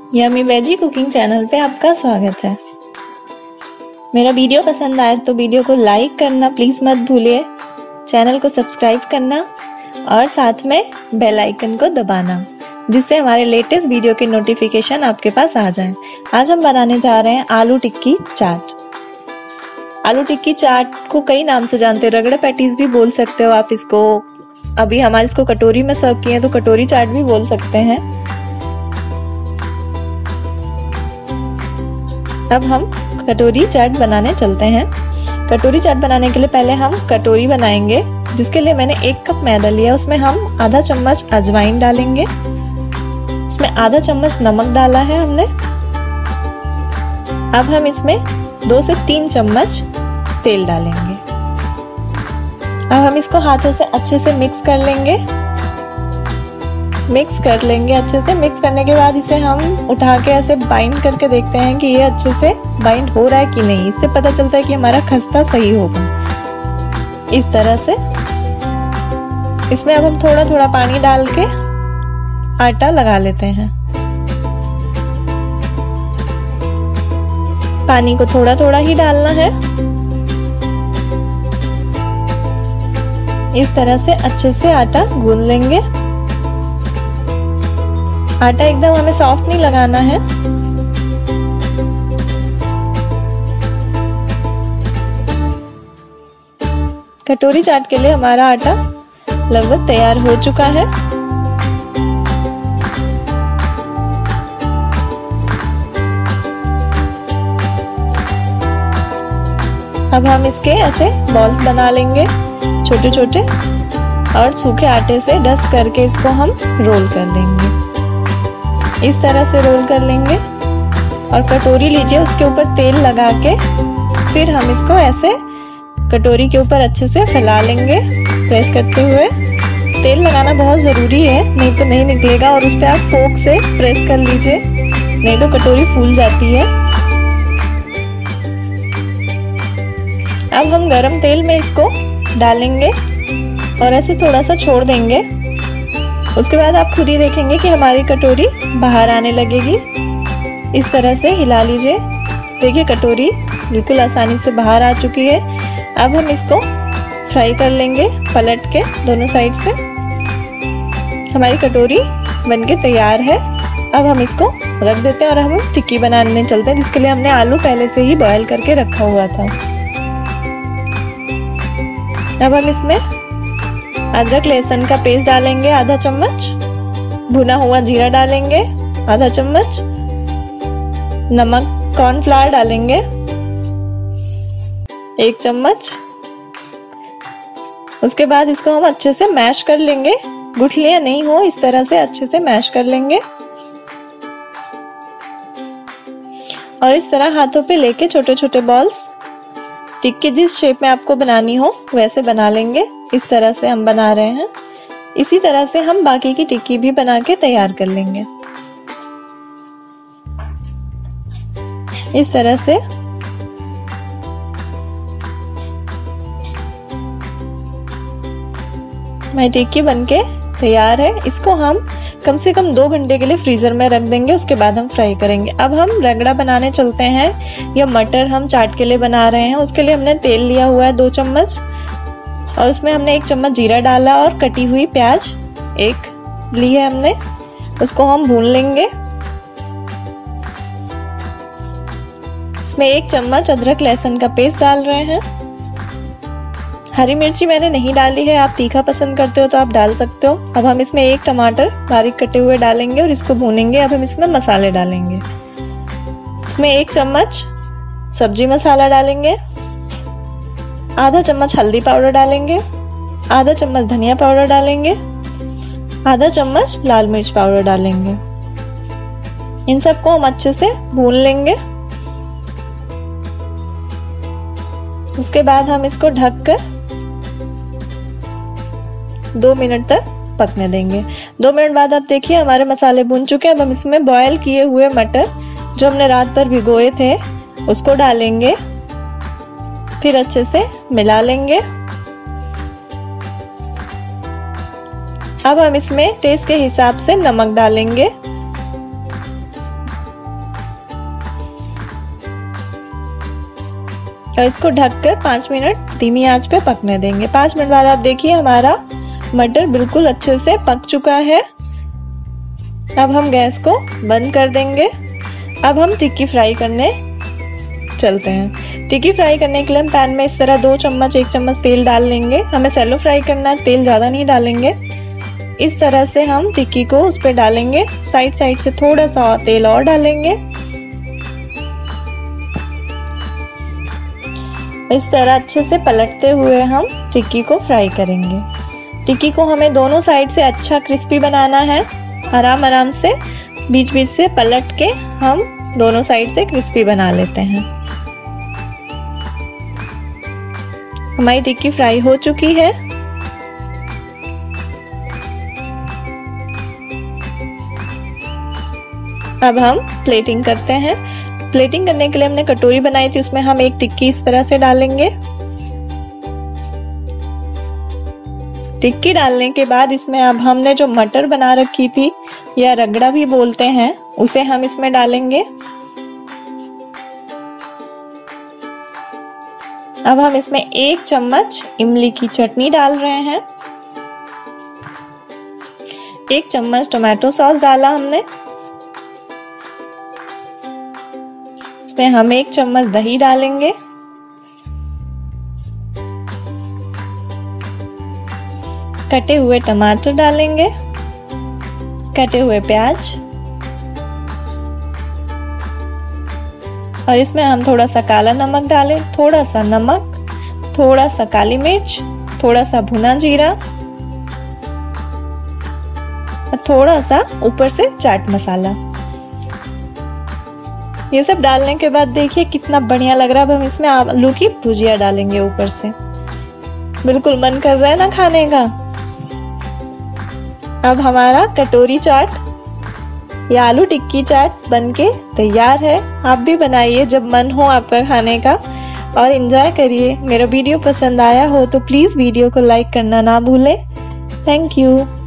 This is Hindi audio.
यम्मी वेजी कुकिंग चैनल पे आपका स्वागत है। मेरा वीडियो पसंद आए तो वीडियो को लाइक करना प्लीज़ मत भूलिए, चैनल को सब्सक्राइब करना और साथ में बेल आइकन को दबाना, जिससे हमारे लेटेस्ट वीडियो की नोटिफिकेशन आपके पास आ जाए। आज हम बनाने जा रहे हैं आलू टिक्की चाट। आलू टिक्की चाट को कई नाम से जानते हो, रगड़ा पैटीज भी बोल सकते हो आप इसको। अभी हमारे इसको कटोरी में सर्व किए तो कटोरी चाट भी बोल सकते हैं। अब हम कटोरी चाट बनाने चलते हैं। कटोरी चाट बनाने के लिए पहले हम कटोरी बनाएंगे, जिसके लिए मैंने 1 कप मैदा लिया। उसमें हम आधा चम्मच अजवाइन डालेंगे, उसमें आधा चम्मच नमक डाला है हमने। अब हम इसमें 2 से 3 चम्मच तेल डालेंगे। अब हम इसको हाथों से अच्छे से मिक्स कर लेंगे। अच्छे से मिक्स करने के बाद इसे हम उठा के ऐसे बाइंड करके देखते हैं कि ये अच्छे से बाइंड हो रहा है कि नहीं। इससे पता चलता है कि हमारा खस्ता सही होगा। इस तरह से इसमें अब हम थोड़ा थोड़ा पानी डाल के आटा लगा लेते हैं। पानी को थोड़ा थोड़ा ही डालना है। इस तरह से अच्छे से आटा गूंद लेंगे। आटा एकदम हमें सॉफ्ट नहीं लगाना है। कटोरी चाट के लिए हमारा आटा लगभग तैयार हो चुका है। अब हम इसके ऐसे बॉल्स बना लेंगे छोटे छोटे, और सूखे आटे से डस्ट करके इसको हम रोल कर लेंगे। इस तरह से रोल कर लेंगे और कटोरी लीजिए, उसके ऊपर तेल लगा के फिर हम इसको ऐसे कटोरी के ऊपर अच्छे से फैला लेंगे प्रेस करते हुए। तेल लगाना बहुत ज़रूरी है, नहीं तो नहीं निकलेगा। और उस पर आप फोक से प्रेस कर लीजिए, नहीं तो कटोरी फूल जाती है। अब हम गरम तेल में इसको डालेंगे और ऐसे थोड़ा सा छोड़ देंगे। उसके बाद आप खुद ही देखेंगे कि हमारी कटोरी बाहर आने लगेगी। इस तरह से हिला लीजिए। देखिए कटोरी बिल्कुल आसानी से बाहर आ चुकी है। अब हम इसको फ्राई कर लेंगे पलट के दोनों साइड से। हमारी कटोरी बनके तैयार है। अब हम इसको रख देते हैं और हम टिक्की बनाने चलते हैं, जिसके लिए हमने आलू पहले से ही बॉयल करके रखा हुआ था। अब हम इसमें अदरक लहसुन का पेस्ट डालेंगे आधा चम्मच, भुना हुआ जीरा डालेंगे आधा चम्मच, नमक कॉर्नफ्लावर डालेंगे 1 चम्मच। उसके बाद इसको हम अच्छे से मैश कर लेंगे, गुठलियां नहीं हो, इस तरह से अच्छे से मैश कर लेंगे। और इस तरह हाथों पे लेके छोटे छोटे बॉल्स टिक्की जिस शेप में आपको बनानी हो वैसे बना लेंगे। इस तरह से हम बना रहे हैं। इसी तरह से हम बाकी की टिक्की भी बना के तैयार कर लेंगे। इस तरह से हमारी टिक्की बनके तैयार है। इसको हम कम से कम 2 घंटे के लिए फ्रीजर में रख देंगे, उसके बाद हम फ्राई करेंगे। अब हम रगड़ा बनाने चलते हैं। यह मटर हम चाट के लिए बना रहे हैं। उसके लिए हमने तेल लिया हुआ है 2 चम्मच, और उसमें हमने 1 चम्मच जीरा डाला और कटी हुई प्याज 1 ली है हमने, उसको हम भून लेंगे। इसमें 1 चम्मच अदरक लहसुन का पेस्ट डाल रहे हैं। हरी मिर्ची मैंने नहीं डाली है, आप तीखा पसंद करते हो तो आप डाल सकते हो। अब हम इसमें 1 टमाटर बारीक कटे हुए डालेंगे और इसको भूनेंगे। अब हम इसमें मसाले डालेंगे। इसमें 1 चम्मच सब्जी मसाला डालेंगे, आधा चम्मच हल्दी पाउडर डालेंगे, आधा चम्मच धनिया पाउडर डालेंगे, आधा चम्मच लाल मिर्च पाउडर डालेंगे। इन सबको हम अच्छे से भून लेंगे। उसके बाद हम इसको ढककर 2 मिनट तक पकने देंगे। 2 मिनट बाद आप देखिए हमारे मसाले भून चुके हैं। अब हम इसमें बॉयल किए हुए मटर जो हमने रात भर भिगोए थे उसको डालेंगे, फिर अच्छे से मिला लेंगे। अब हम इसमें टेस्ट के हिसाब से नमक डालेंगे। और इसको ढककर 5 मिनट धीमी आंच पे पकने देंगे। 5 मिनट बाद आप देखिए हमारा मटर बिल्कुल अच्छे से पक चुका है। अब हम गैस को बंद कर देंगे। अब हम टिक्की फ्राई करने चलते हैं। टिक्की फ्राई करने के लिए हम पैन में इस तरह 2 चम्मच 1 चम्मच तेल डाल लेंगे। हमें सैलो फ्राई करना है, तेल ज़्यादा नहीं डालेंगे। इस तरह से हम टिक्की को उस पर डालेंगे। साइड साइड से थोड़ा सा तेल और डालेंगे। इस तरह अच्छे से पलटते हुए हम टिक्की को फ्राई करेंगे। टिक्की को हमें दोनों साइड से अच्छा क्रिस्पी बनाना है। आराम आराम से बीच बीच से पलट के हम दोनों साइड से क्रिस्पी बना लेते हैं। हमारी टिक्की फ्राई हो चुकी है। अब हम प्लेटिंग करते हैं। प्लेटिंग करने के लिए हमने कटोरी बनाई थी, उसमें हम एक टिक्की इस तरह से डालेंगे। टिक्की डालने के बाद इसमें अब हमने जो मटर बना रखी थी या रगड़ा भी बोलते हैं, उसे हम इसमें डालेंगे। अब हम इसमें 1 चम्मच इमली की चटनी डाल रहे हैं। 1 चम्मच टोमेटो सॉस डाला हमने। इसमें हम 1 चम्मच दही डालेंगे। कटे हुए टमाटर डालेंगे, कटे हुए प्याज, और इसमें हम थोड़ा सा काला नमक डालें, थोड़ा सा नमक, थोड़ा सा काली मिर्च, थोड़ा सा भुना जीरा और थोड़ा सा ऊपर से चाट मसाला। ये सब डालने के बाद देखिए कितना बढ़िया लग रहा है। अब हम इसमें आलू की भुजिया डालेंगे ऊपर से। बिल्कुल मन कर रहा है ना खाने का। अब हमारा कटोरी चाट या आलू टिक्की चाट बनके तैयार है। आप भी बनाइए जब मन हो आपका खाने का और एंजॉय करिए। मेरा वीडियो पसंद आया हो तो प्लीज़ वीडियो को लाइक करना ना भूलें। Thank you.